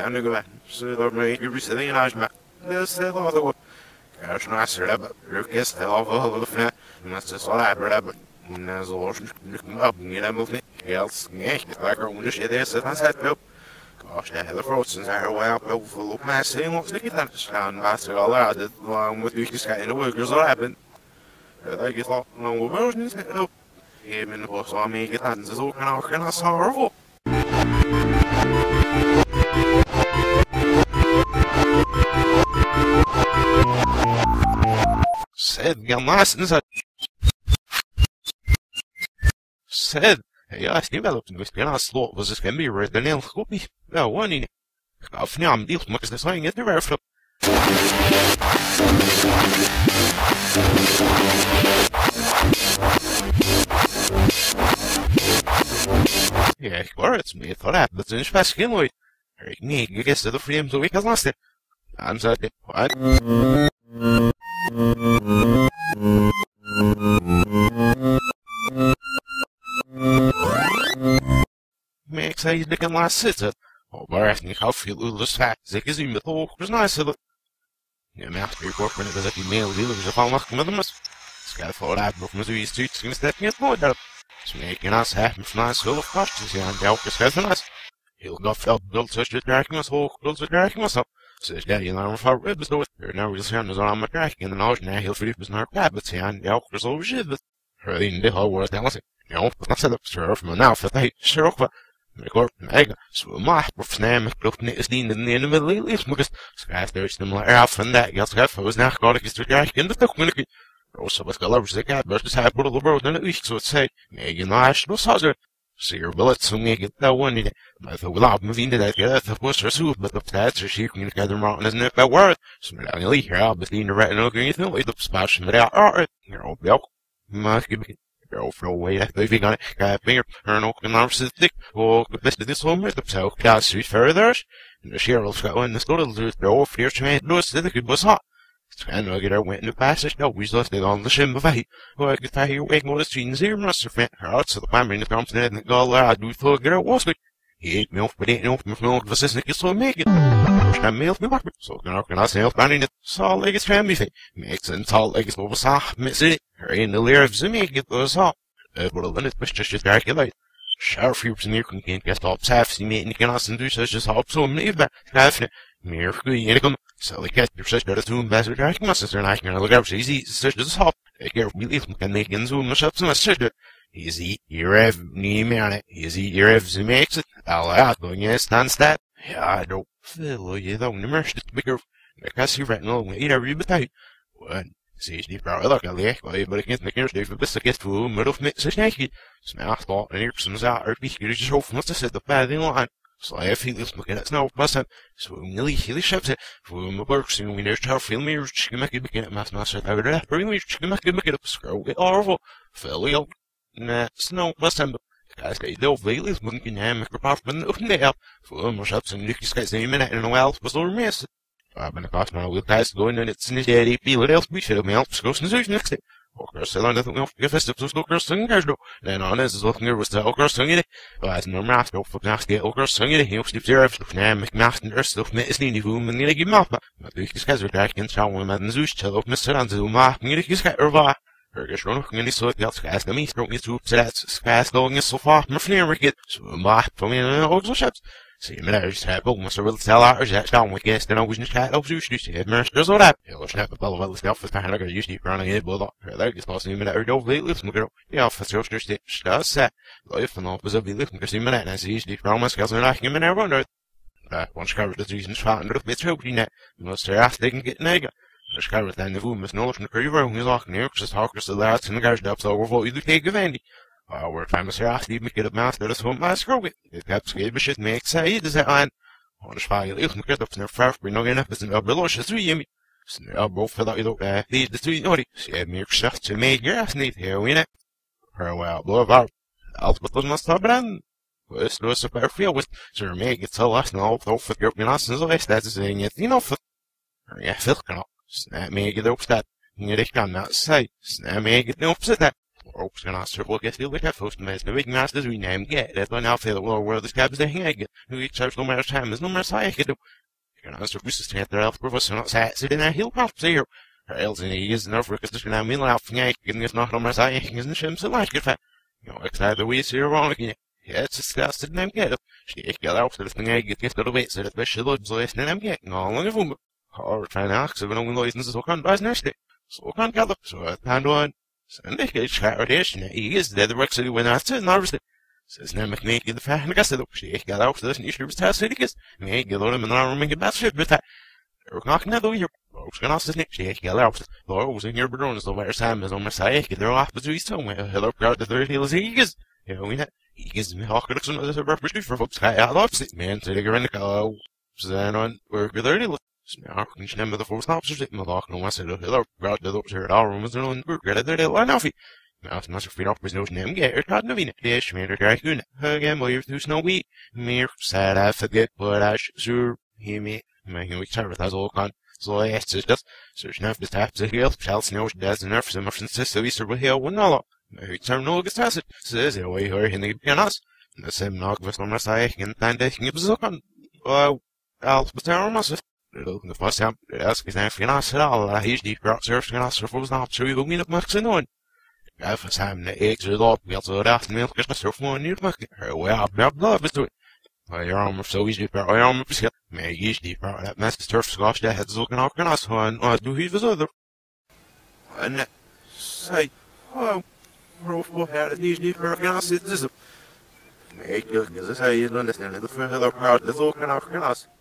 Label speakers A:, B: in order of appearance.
A: nu go så då med ju så det är ju det så då kanske några ser det Lucas det av det för men så så där bra men så upp ni det mot helt nej det var ju det det så han sätter upp gosh det hela frozen här well full of mass in looks like that sound master all that with you ska in the workers all happen det gick då någon version upp men på så mycket att så kan jag sorgful said gammas said ja developed in the slot was this can be written in copy no one in of نعم دي ما كنت صاير يدير في yeah it's me thought that but it's fast skin way need you guess the frames the week has lost it I'm sorry what makes he's looking last sitter or barring how feel less fat sick is in the talk was nice of it yeah master report when it was like email dealers if I'm not with them it's for that book was we streets going to step me more up it's making us happy from nice full of questions here and help us get us he'll go felt built such a tracking us whole close to tracking us up says daddy and I'm far ribs though there now real sound is on my tracking and the knowledge now he'll free us not rabbits here and help us over shit but really in the whole world that no but not set up sure from now for they sure record mega so my professional club is niet in de middel is moet schrijf dus de maar af van dat je schrijft was naar God is te krijgen in de toekomst also wat colors they got but just have put the world in it so it's say nee je nou is nog zo see your bullets so make it that one but the without moving that the was so but the stats are she can gather mountain isn't it that word so I only here but in the right no green thing with the splash and that are you know well must give go for away that they got finger turn open narcissistic or the best of this home the so class street further and the Cheryl's got one the little the old fear to me no the good was hot and I get her went in the passage no we lost it on the shim of eight well I could tie your wake more the streets here must have her out so the family in the company and the girl I do thought get it was good he ate milk but ain't no milk was this so make it and milk me so can I say help banning it so like it's family thing makes and tall like it's over saw miss it her in the layer of Zimmy get those up but a limit was just calculate sharp fuse near can get up half see me and can also do such as hope so many but definitely mere good come so like get your sister to better track my sister and I can look out easy such as hop care really can make in zoom up so much easy your ev ni man easy your ev makes it all out going yes stands that yeah I don't feel you don't immerse it bigger because you're right no eat every bit what sees die vrouw elke leeg maar ik niet meer steven best ik voor maar of met snakje smaakt wel en hier soms uit wie je dus hoofd moet zetten bij de lijn so I feel this looking at snow bus so nearly he shops it for my works and we know how film mirrors can make it begin at master over there pretty much can make it up scroll it all fairly nah snow bus guys get the veil is looking at microphone up there for my shops and you guys say minute and a while was all miss ben ik af maar wil thuis going en het is niet die else we should have helped goes and next day or so long that we have festive so snooker singers do then on is looking there was the okra singing as no master of nacht die okra singing he sleeps there of naam macht en rust of is niet hoe men niet gemaakt maar ik schets weer daar kan samen met een zoetje op met aan te maken niet is er waar er schon noch nicht so das gas mir stroke nicht zu das gas going is so far maar vleer get so maar van mir ook zo chaps see me there just have almost a real sell out that down with guest and I was just had up to just have masters all that he'll snap the ball of stuff for kind of used to running it but there just lost me there don't wait listen girl yeah for just that's that life and all was a bit looking because me and I see the promise gas and I can never wonder once covered the reasons found a bit hoping that most ask they can get nega there's covered then the room is no from the crew room is like near just talkers the lads and the guys up so what you take of Andy we're famous here ask even get a master that's what my screw it gets good shit makes say does that on the file you can get up in the first we know enough is in a below just 3 me so both for that you don't feed the 3 naughty see me stuff to make gas need here we it for well blow out but was must have been was no super feel with so make it so last now though for your nations so that's saying it you know for yeah feel can snap me get up that you can not say snap me get up that Ook zijn als er ook echt heel erg volgens mij. De week naast dus we nemen get. Dat we nou veel wel de scabs de hang. Nu ik zelfs nog maar samen is nog maar saai gedoe. Ik als er moest het er elf professional zit in een heel half zeer. Els en hij is nog voor dus nou middel af van ik en is nog maar saai is een schim zo like het. Ik zei de wees hier wrong again. Ja, het is zelfs de naam get. Ik ga out dat ding ik get dat weet dat we zullen zo is naam get. Nou lang voor. Hard trying out so we don't license so kan buy next. So kan gather so hand on. Sen ik kraD is de Rexy when I said nervous. Says namelijk nee in de vraag ik zei op ik ga out dat niet is het zeker is. Nee, ik wil hem een arm met dat shit met dat. Er nog net door hier. Ook gaan als niet ik ga out. Door was in hier bedrones so waar Sam is on my side. Ik er af between somewhere. Hello crowd the third is he is. You know he is me hawk looks on the repertoire for folks. I love it man to the grand go. Then on we're there. Snart kan je nemen de voorstapers zitten met lachen om wat ze heel erg proud dat op zijn arm was er een burger dat er lang af. Maar als maar zoveel op is nog neem je het gaat nou winnen. De is meer krijg je again wil je dus snow we meer sad I forget but I sure he me making we serve as all kan. So it's just so snap the taps the heel selcinorhC does the nerves and muffins so we serve heel one all. Maar turn no gets it says it way her in the pianos. The same nog was nog maar zei en dan denk ik zo kan. Als beter maar the first time, that's because I'm not all. He's deep rock surfing and also for not sure you mean up much on. I was having the eggs with all built so that milk is my surf one new much. Well, I've love to it. Your arm so easy, but I arm is may use deep rock that master surf scotch that has looking out can us on. I do he was other. And say, oh, what had these deep rock and us is this. Make you say you understand the further crowd is looking out can us.